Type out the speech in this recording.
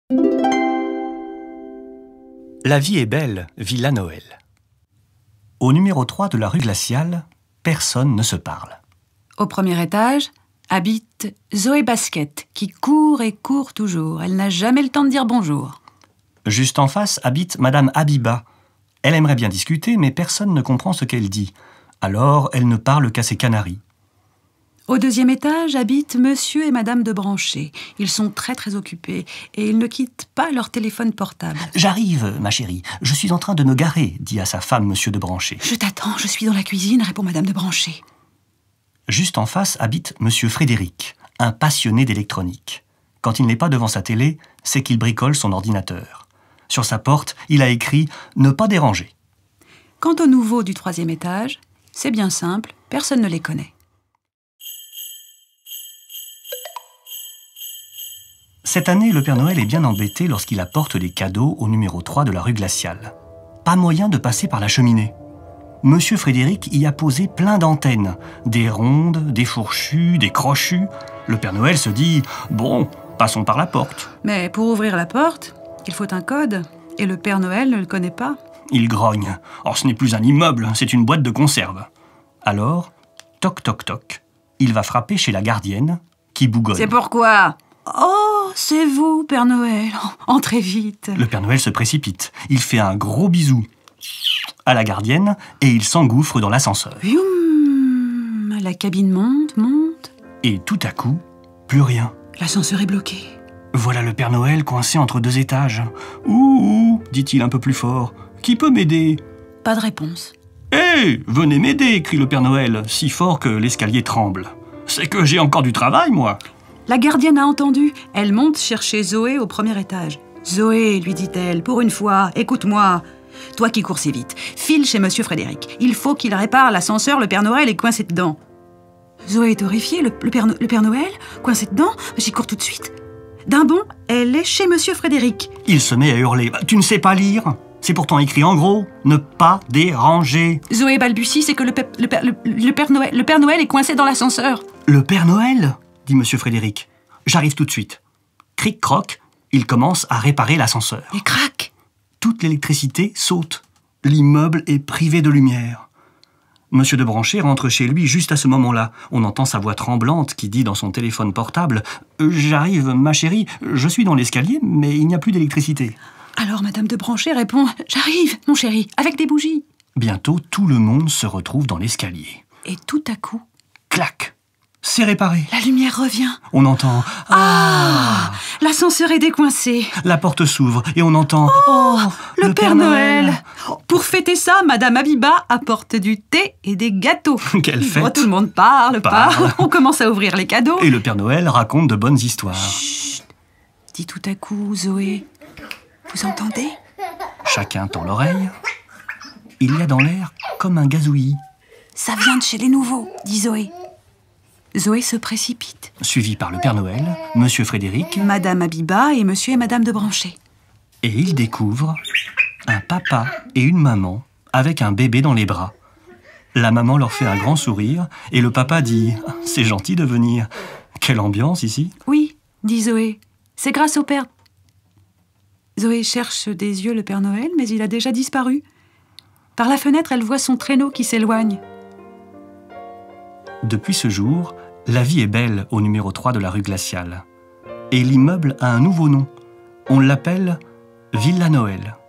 La vie est belle, Villa Noël. Au numéro 3 de la rue Glaciale, personne ne se parle. Au premier étage habite Zoé Basket, qui court et court toujours. Elle n'a jamais le temps de dire bonjour. Juste en face habite Madame Habiba. Elle aimerait bien discuter, mais personne ne comprend ce qu'elle dit. Alors, elle ne parle qu'à ses canaris. Au deuxième étage habitent Monsieur et Madame de Branché. Ils sont très occupés et ils ne quittent pas leur téléphone portable. « J'arrive, ma chérie. Je suis en train de me garer, » dit à sa femme Monsieur de Branché. « Je t'attends, je suis dans la cuisine », répond Madame de Branché. Juste en face habite Monsieur Frédéric, un passionné d'électronique. Quand il n'est pas devant sa télé, c'est qu'il bricole son ordinateur. Sur sa porte, il a écrit « Ne pas déranger ». Quant aux nouveaux du troisième étage, c'est bien simple, personne ne les connaît. Cette année, le Père Noël est bien embêté lorsqu'il apporte des cadeaux au numéro 3 de la rue Glaciale. Pas moyen de passer par la cheminée. Monsieur Frédéric y a posé plein d'antennes. Des rondes, des fourchues, des crochues. Le Père Noël se dit « Bon, passons par la porte ». Mais pour ouvrir la porte, il faut un code. Et le Père Noël ne le connaît pas. Il grogne. Or, ce n'est plus un immeuble, c'est une boîte de conserve. Alors, toc toc toc, il va frapper chez la gardienne, qui bougonne. C'est pourquoi ? Oh, c'est vous, Père Noël. Entrez vite. Le Père Noël se précipite. Il fait un gros bisou à la gardienne et il s'engouffre dans l'ascenseur. La cabine monte. Et tout à coup, plus rien. L'ascenseur est bloqué. Voilà le Père Noël coincé entre deux étages. « Ouh !» dit-il un peu plus fort. « Qui peut m'aider ?» Pas de réponse. « Hé, venez m'aider !» crie le Père Noël, si fort que l'escalier tremble. « C'est que j'ai encore du travail, moi !» La gardienne a entendu. Elle monte chercher Zoé au premier étage. « Zoé, lui dit-elle, pour une fois, écoute-moi. Toi qui cours si vite, file chez Monsieur Frédéric. Il faut qu'il répare l'ascenseur, le Père Noël est coincé dedans. » Zoé est horrifiée. Le Père Noël coincé dedans ? J'y cours tout de suite. D'un bond, elle est chez Monsieur Frédéric. Il se met à hurler. « Tu ne sais pas lire ? C'est pourtant écrit en gros. Ne pas déranger. » Zoé balbutie, c'est que le Père Noël est coincé dans l'ascenseur. « Le Père Noël ?» dit Monsieur Frédéric. « J'arrive tout de suite. » Cric-croc, il commence à réparer l'ascenseur. Et crac ! Toute l'électricité saute. L'immeuble est privé de lumière. Monsieur de Branché rentre chez lui juste à ce moment-là. On entend sa voix tremblante qui dit dans son téléphone portable « J'arrive, ma chérie, je suis dans l'escalier, mais il n'y a plus d'électricité. » Alors Madame de Branché répond « J'arrive, mon chéri, avec des bougies. » Bientôt, tout le monde se retrouve dans l'escalier. Et tout à coup, clac, c'est réparé. La lumière revient. On entend « Ah !» L'ascenseur est décoincé. La porte s'ouvre et on entend « Oh, le Père Noël !» Pour fêter ça, Madame Habiba apporte du thé et des gâteaux. Quelle fête! Oh, tout le monde parle. On commence à ouvrir les cadeaux. Et le Père Noël raconte de bonnes histoires. Chut, dit tout à coup Zoé. Vous entendez? Chacun tend l'oreille. Il y a dans l'air comme un gazouillis. Ça vient de chez les nouveaux, dit Zoé. Zoé se précipite. Suivi par le Père Noël, Monsieur Frédéric, Madame Habiba et Monsieur et Madame de Branché. Et ils découvrent un papa et une maman avec un bébé dans les bras. La maman leur fait un grand sourire et le papa dit « C'est gentil de venir. Quelle ambiance ici !» Oui, dit Zoé. C'est grâce au Père. Zoé cherche des yeux le Père Noël, mais il a déjà disparu. Par la fenêtre, elle voit son traîneau qui s'éloigne. Depuis ce jour, la vie est belle au numéro 3 de la rue Glaciale. Et l'immeuble a un nouveau nom. On l'appelle Villa Noël.